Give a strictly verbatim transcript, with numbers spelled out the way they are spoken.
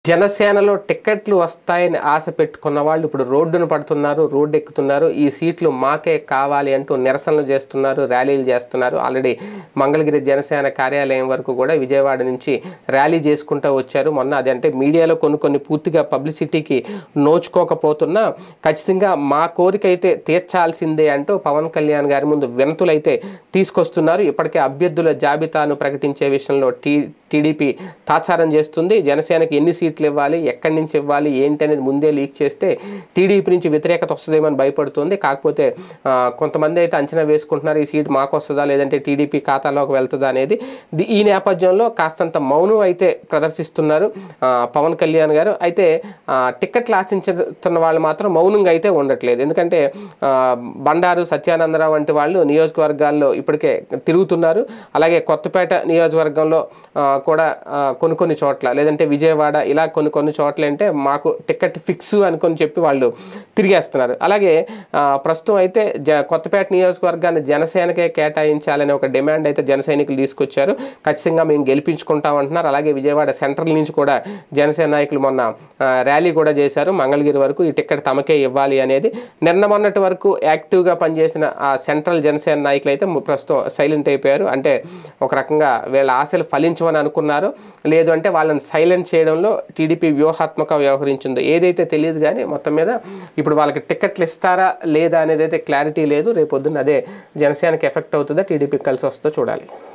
జనసేనలో టికెట్లు వస్తాయని ఆశ పెట్టుకున్న వాళ్ళు ఇప్పుడు రోడ్డున పడుతున్నారు, రోడ్డు ఎక్కుతున్నారు. ఈ సీట్లు మాకే కావాలి అంటూ నిరసనలు చేస్తున్నారు, ర్యాలీలు చేస్తున్నారు. ఆల్రెడీ మంగళగిరి జనసేన కార్యాలయం వరకు కూడా విజయవాడ నుంచి ర్యాలీ చేసుకుంటూ వచ్చారు. మొన్న అది అంటే మీడియాలో కొన్ని కొన్ని పూర్తిగా పబ్లిసిటీకి నోచుకోకపోతున్నా ఖచ్చితంగా మా కోరిక అయితే తీర్చాల్సిందే అంటూ పవన్ కళ్యాణ్ గారి ముందు వినతులు అయితే తీసుకొస్తున్నారు. ఇప్పటికే అభ్యర్థుల జాబితాను ప్రకటించే విషయంలో టీ టీడీపీ తాత్సారం చేస్తుంది. జనసేనకి ఎన్ని సీట్లు ఇవ్వాలి, ఎక్కడి నుంచి ఇవ్వాలి, ఏంటి అనేది ముందే లీక్ చేస్తే టీడీపీ నుంచి వ్యతిరేకత వస్తుందేమని భయపడుతుంది. కాకపోతే కొంతమంది అయితే అంచనా వేసుకుంటున్నారు ఈ సీట్ మాకు వస్తుందా లేదంటే టీడీపీ ఖాతాలోకి వెళ్తుందా అనేది. ఈ నేపథ్యంలో కాస్తంత మౌనం అయితే ప్రదర్శిస్తున్నారు పవన్ కళ్యాణ్ గారు. అయితే టికెట్లు ఆశించుతున్న వాళ్ళు మాత్రం మౌనంగా అయితే ఉండట్లేదు. ఎందుకంటే బండారు సత్యానందరావు వంటి వాళ్ళు నియోజకవర్గాల్లో ఇప్పటికే తిరుగుతున్నారు. అలాగే కొత్తపేట నియోజకవర్గంలో కూడా కొన్ని కొన్ని చోట్ల లేదంటే విజయవాడ ఇలా కొన్ని కొన్ని చోట్ల అంటే మాకు టికెట్ ఫిక్స్ అనుకొని చెప్పి వాళ్ళు తిరిగేస్తున్నారు. అలాగే ప్రస్తుతం అయితే జ కొత్తపేట నియోజకవర్గాన్ని జనసేనకే కేటాయించాలనే ఒక డిమాండ్ అయితే జన సైనికులు తీసుకొచ్చారు. ఖచ్చితంగా మేము గెలిపించుకుంటామంటున్నారు. అలాగే విజయవాడ సెంట్రల్ నుంచి కూడా జనసేన నాయకులు మొన్న ర్యాలీ కూడా చేశారు. మంగళగిరి వరకు ఈ టికెట్ తమకే ఇవ్వాలి అనేది. నిన్న మొన్నటి వరకు యాక్టివ్గా పనిచేసిన ఆ సెంట్రల్ జనసేన నాయకులు అయితే ప్రస్తుతం సైలెంట్ అయిపోయారు. అంటే ఒక రకంగా వీళ్ళ ఆశలు ఫలించమని అనుకున్నారు, లేదు అంటే వాళ్ళని సైలెంట్ చేయడంలో టీడీపీ వ్యూహాత్మక వ్యవహరించిందో ఏదైతే తెలియదు. కానీ మొత్తం మీద ఇప్పుడు వాళ్ళకి టికెట్లు ఇస్తారా లేదా అనేది అయితే క్లారిటీ లేదు. రేపొద్దున అదే జనసేనకి ఎఫెక్ట్ అవుతుందా టీడీపీకి కలిసి వస్తుందో చూడాలి.